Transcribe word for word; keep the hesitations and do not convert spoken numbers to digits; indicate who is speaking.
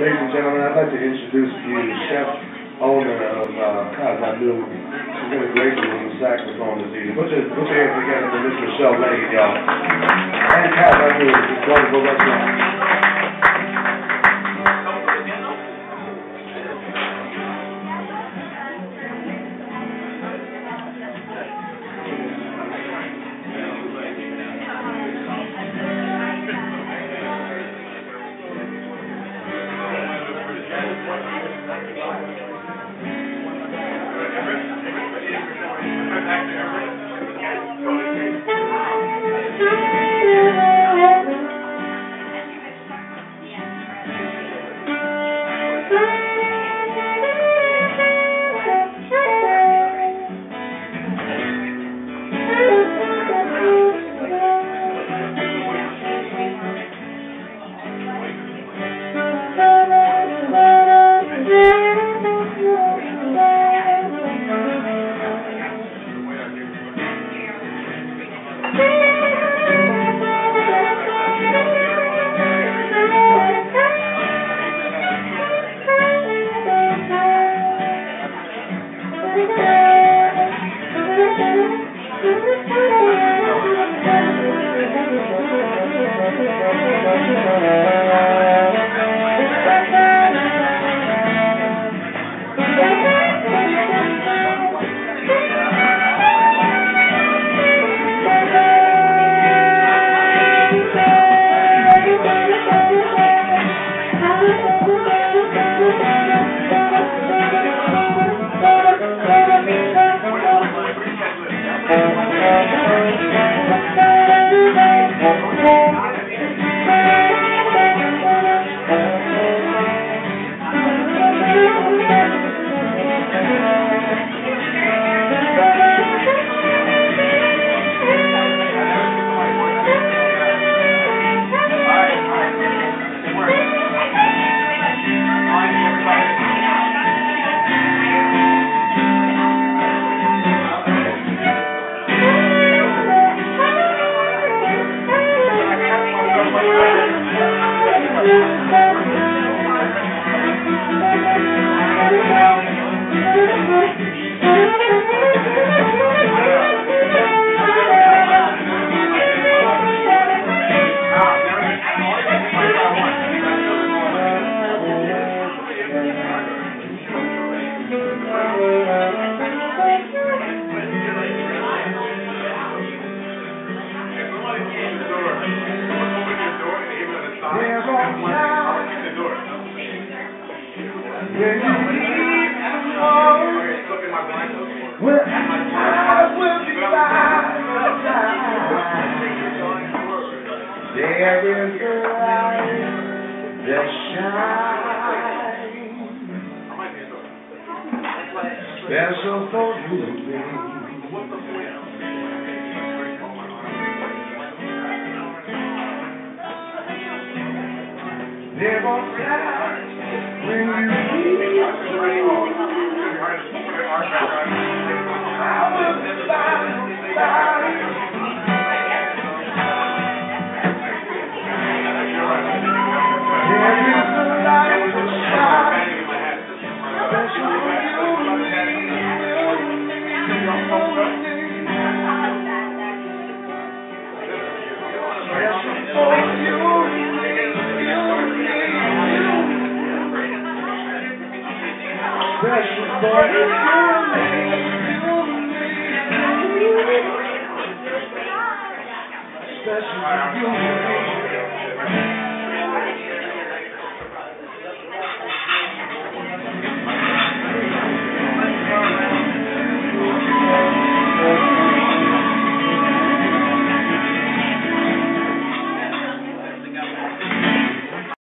Speaker 1: Ladies and gentlemen, I'd like to introduce to you the chef owner of uh, Cassarino. She's going to grace you on the saxophone this evening. Put your, put your hands together for Miss Michelle Lane, y'all. And Cassarino, this wonderful restaurant. Well, I will be by your side. There is a light that shines special for you and me. They're gonna fly when you leave. I will be by, by. There is a light that shines special for you and me. Special for you. Special for you, special for you.